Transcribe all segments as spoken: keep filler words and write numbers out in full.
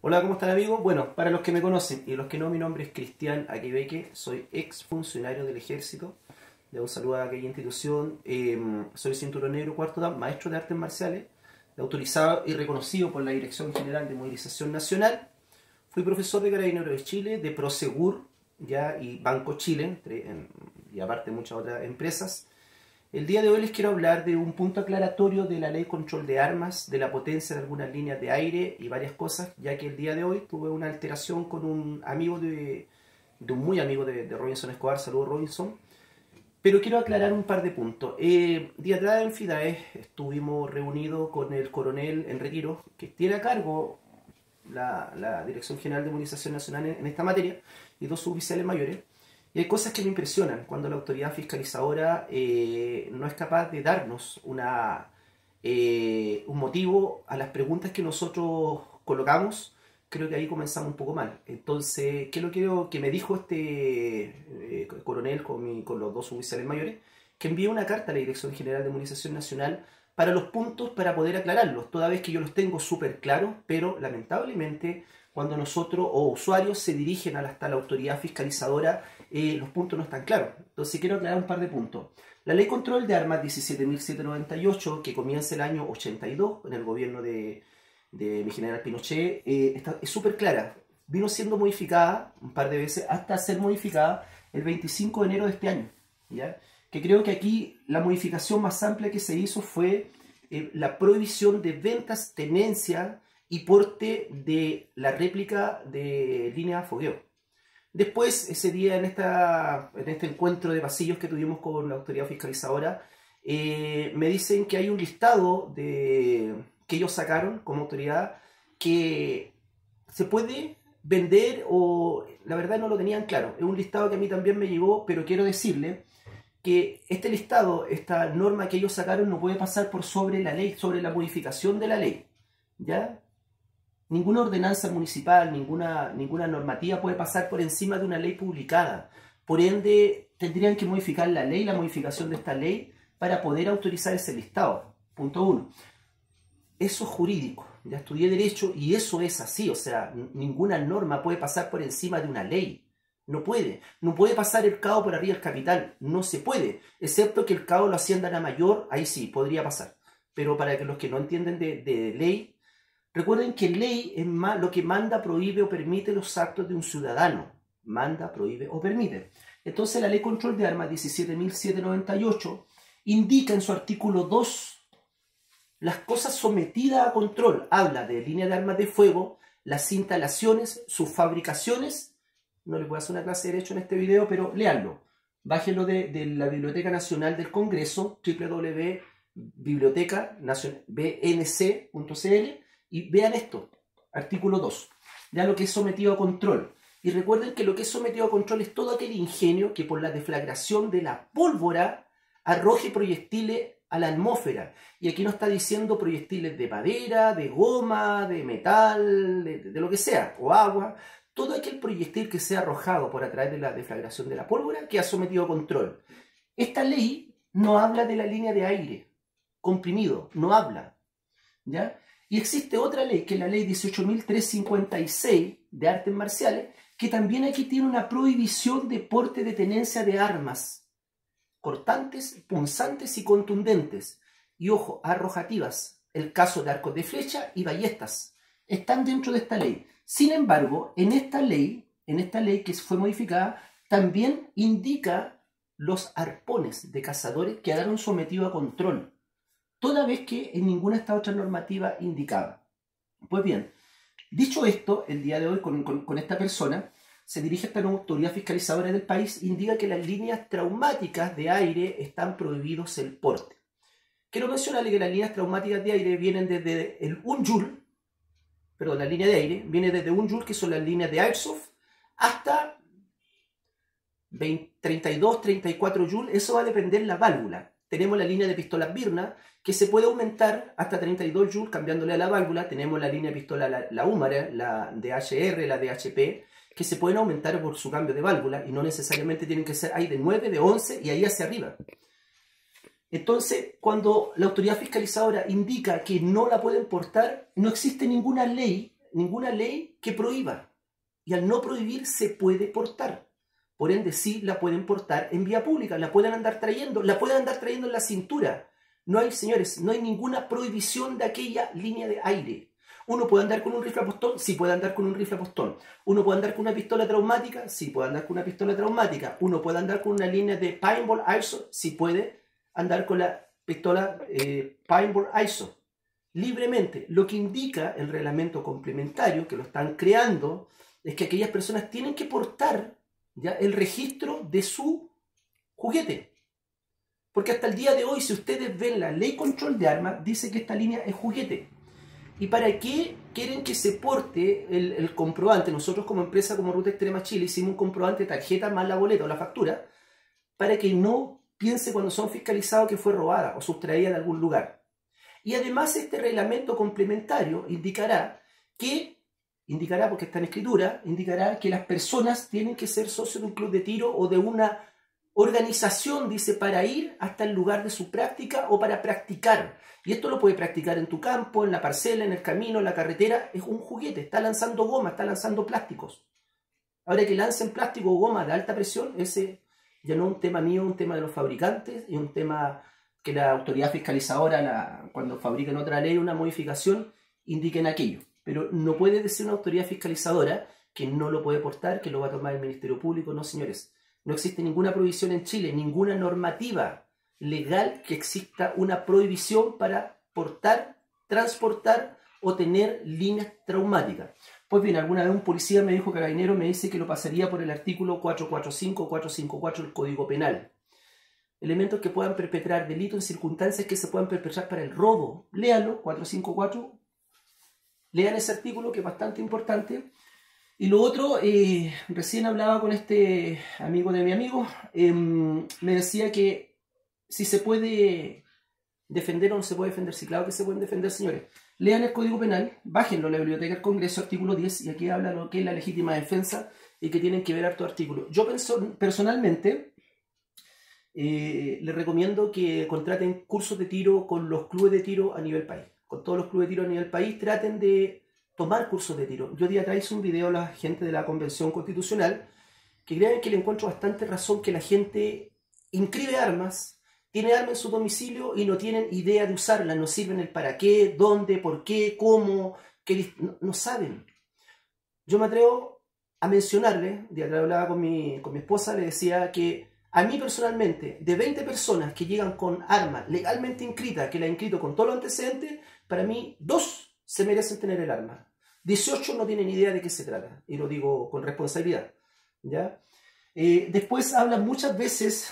Hola, ¿cómo están amigos? Bueno, para los que me conocen y los que no, mi nombre es Cristian Aquibeque, soy ex funcionario del ejército. Le doy un saludo a aquella institución. Eh, soy cinturón negro cuarto dan, maestro de artes marciales, autorizado y reconocido por la Dirección General de Movilización Nacional. Fui profesor de Carabineros de Chile, de Prosegur ya, y Banco Chile, entre, en, y aparte muchas otras empresas. El día de hoy les quiero hablar de un punto aclaratorio de la ley control de armas, de la potencia de algunas líneas de aire y varias cosas, ya que el día de hoy tuve una alteración con un amigo de, de un muy amigo de, de Robinson Escobar, saludos Robinson, pero quiero aclarar un par de puntos. Eh, día atrás en FIDAES estuvimos reunidos con el coronel en retiro, que tiene a cargo la, la Dirección General de Movilización Nacional en, en esta materia, y dos suboficiales mayores. Y hay cosas que me impresionan cuando la autoridad fiscalizadora eh, no es capaz de darnos una, eh, un motivo a las preguntas que nosotros colocamos. Creo que ahí comenzamos un poco mal. Entonces, ¿qué es lo que, que me dijo este eh, coronel con, mi, con los dos oficiales mayores? Que envíe una carta a la Dirección General de Movilización Nacional para los puntos para poder aclararlos, toda vez que yo los tengo súper claros, pero lamentablemente cuando nosotros o usuarios se dirigen hasta la autoridad fiscalizadora, eh, los puntos no están claros. Entonces quiero aclarar un par de puntos. La ley control de armas diecisiete mil setecientos noventa y ocho, que comienza el año ochenta y dos, en el gobierno de, de mi general Pinochet, eh, está, es súper clara. Vino siendo modificada un par de veces hasta ser modificada el veinticinco de enero de este año, ¿ya? Que creo que aquí la modificación más amplia que se hizo fue eh, la prohibición de ventas, tenencia y porte de la réplica de línea de fogueo. Después, ese día en, esta, en este encuentro de pasillos que tuvimos con la autoridad fiscalizadora, eh, me dicen que hay un listado de, que ellos sacaron como autoridad que se puede vender o la verdad no lo tenían claro. Es un listado que a mí también me llegó, pero quiero decirle que este listado, esta norma que ellos sacaron no puede pasar por sobre la ley, sobre la modificación de la ley, ¿ya? Ninguna ordenanza municipal, ninguna, ninguna normativa puede pasar por encima de una ley publicada. Por ende, tendrían que modificar la ley, la modificación de esta ley, para poder autorizar ese listado. Punto uno. Eso es jurídico. Ya estudié Derecho y eso es así. O sea, ninguna norma puede pasar por encima de una ley. No puede. No puede pasar el C A O por arriba del capital. No se puede. Excepto que el C A O lo asciendan a mayor, ahí sí, podría pasar. Pero para que los que no entienden de, de ley, recuerden que ley es más lo que manda, prohíbe o permite los actos de un ciudadano. Manda, prohíbe o permite. Entonces la ley control de armas diecisiete mil setecientos noventa y ocho indica en su artículo dos las cosas sometidas a control. Habla de línea de armas de fuego, las instalaciones, sus fabricaciones. No les voy a hacer una clase de derecho en este video, pero léanlo. Bájenlo de, de la Biblioteca Nacional del Congreso, w w w punto biblioteca b n c punto c l, y vean esto, artículo dos, ya lo que es sometido a control. Y recuerden que lo que es sometido a control es todo aquel ingenio que por la deflagración de la pólvora arroje proyectiles a la atmósfera. Y aquí no está diciendo proyectiles de madera, de goma, de metal, de, de lo que sea, o agua. Todo aquel proyectil que sea arrojado por a través de la deflagración de la pólvora queda sometido a control. Esta ley no habla de la línea de aire comprimido, no habla, ¿ya? Y existe otra ley, que es la ley dieciocho mil trescientos cincuenta y seis de artes marciales, que también aquí tiene una prohibición de porte de tenencia de armas cortantes, punzantes y contundentes. Y ojo, arrojativas. El caso de arcos de flecha y ballestas están dentro de esta ley. Sin embargo, en esta ley, en esta ley que fue modificada, también indica los arpones de cazadores que quedaron sometidos a control, toda vez que en ninguna de estas otras normativas indicaba. Pues bien, dicho esto, el día de hoy con, con, con esta persona se dirige a esta nueva autoridad fiscalizadora del país e indica que las líneas traumáticas de aire están prohibidos el porte. Quiero mencionarle que las líneas traumáticas de aire vienen desde el un joule, perdón, la línea de aire viene desde un joule, que son las líneas de airsoft, hasta treinta y dos, treinta y cuatro joules. Eso va a depender de la válvula. Tenemos la línea de pistolas Birna, que se puede aumentar hasta treinta y dos joules cambiándole a la válvula. Tenemos la línea de pistola, la, la Húmara, la D H R, la D H P, que se pueden aumentar por su cambio de válvula y no necesariamente tienen que ser ahí de nueve, de once y ahí hacia arriba. Entonces, cuando la autoridad fiscalizadora indica que no la pueden portar, no existe ninguna ley ninguna ley que prohíba. Y al no prohibir se puede portar. Por ende, sí la pueden portar en vía pública, la pueden andar trayendo, la pueden andar trayendo en la cintura. No hay, señores, no hay ninguna prohibición de aquella línea de aire. Uno puede andar con un rifle a postón, sí puede andar con un rifle a postón. Uno puede andar con una pistola traumática, sí puede andar con una pistola traumática. Uno puede andar con una línea de paintball airsoft, sí puede andar con la pistola eh, paintball airsoft. Libremente. Lo que indica el reglamento complementario, que lo están creando, es que aquellas personas tienen que portar ya el registro de su juguete. Porque hasta el día de hoy, si ustedes ven la ley control de armas, dice que esta línea es juguete. ¿Y para qué quieren que se porte el, el comprobante? Nosotros como empresa, como Ruta Extrema Chile, hicimos un comprobante, tarjeta más la boleta o la factura, para que no piense cuando son fiscalizados que fue robada o sustraída de algún lugar. Y además este reglamento complementario indicará que, indicará porque está en escritura, indicará que las personas tienen que ser socios de un club de tiro o de una organización, dice, para ir hasta el lugar de su práctica o para practicar. Y esto lo puede practicar en tu campo, en la parcela, en el camino, en la carretera. Es un juguete, está lanzando goma, está lanzando plásticos. Ahora que lancen plástico o goma de alta presión, ese ya no es un tema mío, es un tema de los fabricantes, es un tema que la autoridad fiscalizadora, la, cuando fabriquen otra ley, una modificación, indiquen aquello. Pero no puede decir una autoridad fiscalizadora que no lo puede portar, que lo va a tomar el Ministerio Público. No, señores. No existe ninguna prohibición en Chile, ninguna normativa legal que exista una prohibición para portar, transportar o tener líneas traumáticas. Pues bien, alguna vez un policía me dijo, carabinero, me dice que lo pasaría por el artículo cuatrocientos cuarenta y cinco o cuatrocientos cincuenta y cuatro del Código Penal. Elementos que puedan perpetrar delitos en circunstancias que se puedan perpetrar para el robo. Léanlo, cuatrocientos cincuenta y cuatro. Lean ese artículo que es bastante importante. Y lo otro, eh, recién hablaba con este amigo de mi amigo, eh, me decía que si se puede defender o no se puede defender. Sí, claro que se pueden defender, señores. Lean el Código Penal, bájenlo a la Biblioteca del Congreso, artículo diez, y aquí habla lo que es la legítima defensa y que tienen que ver harto artículo. Yo penso, personalmente eh, les recomiendo que contraten cursos de tiro con los clubes de tiro a nivel país. Con todos los clubes de tiro a nivel país, traten de tomar cursos de tiro. Yo día atrás hice un video a la gente de la Convención Constitucional que crean que le encuentro bastante razón que la gente inscribe armas, tiene armas en su domicilio y no tienen idea de usarlas, no sirven el para qué, dónde, por qué, cómo, qué, no, no saben. Yo me atrevo a mencionarle, día atrás hablaba con mi, con mi esposa, le decía que a mí personalmente, de veinte personas que llegan con armas legalmente inscritas, que la he inscrito con todos los antecedentes, para mí dos se merecen tener el arma. dieciocho no tienen idea de qué se trata, y lo digo con responsabilidad. ¿Ya? Eh, después hablan muchas veces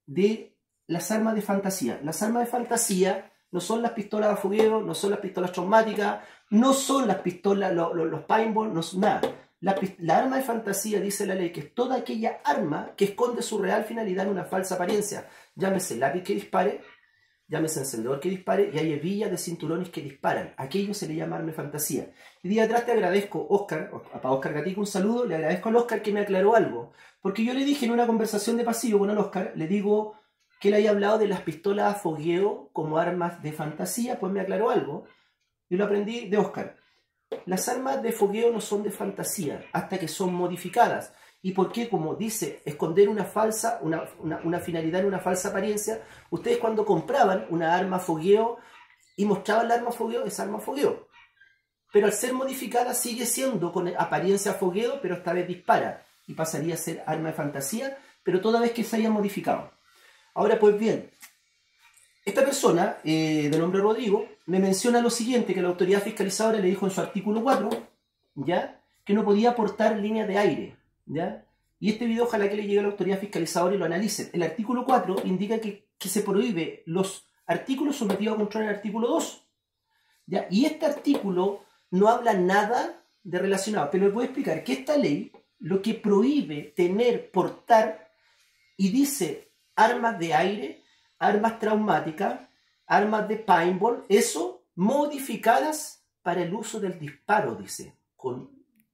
de las armas de fantasía. Las armas de fantasía no son las pistolas de fogueo, no son las pistolas traumáticas, no son las pistolas, lo, lo, los paintball, no son nada. La, la arma de fantasía, dice la ley, que es toda aquella arma que esconde su real finalidad en una falsa apariencia. Llámese lápiz que dispare, llámese encendedor que dispare, y hay hebillas de cinturones que disparan. Aquello se le llama arma de fantasía. Y día atrás te agradezco, Oscar, para Oscar Gatica un saludo, le agradezco al Oscar que me aclaró algo. Porque yo le dije en una conversación de pasillo con el Oscar, le digo que él haya hablado de las pistolas a fogueo como armas de fantasía, pues me aclaró algo. Y lo aprendí de Oscar. Las armas de fogueo no son de fantasía, hasta que son modificadas. ¿Y por qué? Como dice, esconder una falsa, una, una, una finalidad en una falsa apariencia. Ustedes cuando compraban una arma fogueo y mostraban la arma fogueo, es arma fogueo. Pero al ser modificada sigue siendo con apariencia fogueo, pero esta vez dispara. Y pasaría a ser arma de fantasía, pero toda vez que se haya modificado. Ahora pues bien, esta persona, eh, de nombre Rodrigo, me menciona lo siguiente, que la autoridad fiscalizadora le dijo en su artículo cuatro, ¿ya?, que no podía aportar líneas de aire. ¿Ya? Y este video ojalá que le llegue a la autoridad fiscalizadora y lo analicen. El artículo cuatro indica que, que se prohíbe los artículos sometidos a control en el artículo dos. ¿Ya? Y este artículo no habla nada de relacionado, pero les voy a explicar que esta ley lo que prohíbe tener, portar, y dice armas de aire, armas traumáticas, armas de paintball, eso modificadas para el uso del disparo, dice, con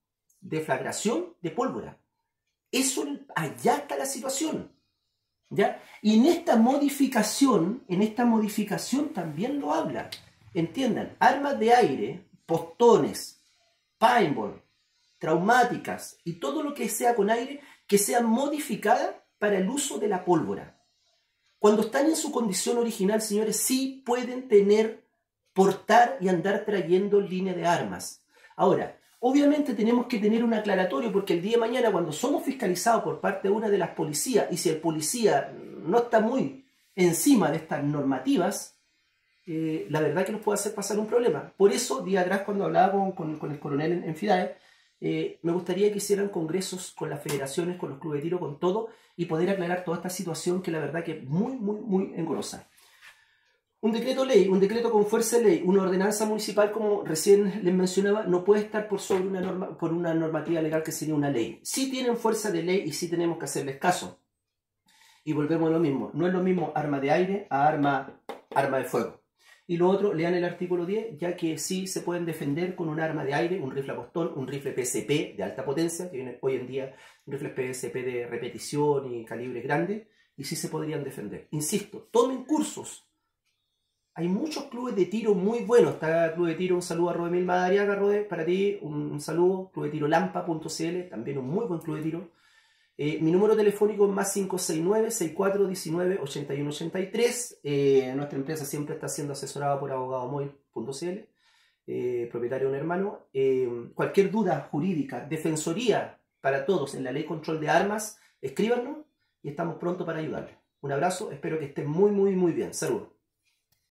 deflagración de pólvora. Eso, allá está la situación, ¿ya? Y en esta modificación, en esta modificación también lo habla. Entiendan, armas de aire, postones, paintball, traumáticas y todo lo que sea con aire, que sea modificada para el uso de la pólvora. Cuando están en su condición original, señores, sí pueden tener, portar y andar trayendo línea de armas. Ahora, obviamente tenemos que tener un aclaratorio, porque el día de mañana, cuando somos fiscalizados por parte de una de las policías, y si el policía no está muy encima de estas normativas, eh, la verdad que nos puede hacer pasar un problema. Por eso, día atrás, cuando hablaba con, con, con el coronel en, en FIDAE, eh, me gustaría que hicieran congresos con las federaciones, con los clubes de tiro, con todo, y poder aclarar toda esta situación que la verdad que es muy, muy, muy engorrosa. Un decreto ley, un decreto con fuerza de ley, una ordenanza municipal, como recién les mencionaba, no puede estar por sobre una norma, por una normativa legal que sería una ley. Sí tienen fuerza de ley y sí tenemos que hacerles caso. Y volvemos a lo mismo. No es lo mismo arma de aire a arma, arma de fuego. Y lo otro, lean el artículo diez, ya que sí se pueden defender con un arma de aire, un rifle a pistón, un rifle P S P de alta potencia, que viene hoy en día rifles P S P de repetición y calibres grandes, y sí se podrían defender. Insisto, tomen cursos. Hay muchos clubes de tiro muy buenos. Está el Club de Tiro, un saludo a Rodemil Madariaga, Rode, para ti, un, un saludo. Club de Tiro Lampa punto c l, también un muy buen club de tiro. Eh, mi número telefónico es más cinco seis nueve, seis cuatro uno nueve, ocho uno ocho tres. Eh, nuestra empresa siempre está siendo asesorada por abogadomoil punto c l, eh, propietario de un hermano. Eh, cualquier duda jurídica, defensoría para todos en la ley control de armas, escríbanos y estamos pronto para ayudarles. Un abrazo, espero que estén muy, muy, muy bien. Saludos.